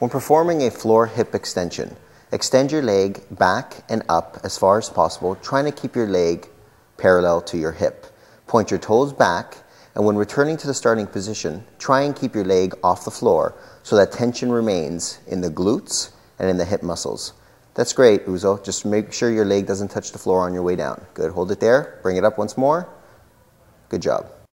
When performing a floor hip extension, extend your leg back and up as far as possible, trying to keep your leg parallel to your hip. Point your toes back, and when returning to the starting position, try and keep your leg off the floor so that tension remains in the glutes and in the hip muscles. That's great, Uzo. Just make sure your leg doesn't touch the floor on your way down. Good. Hold it there. Bring it up once more. Good job.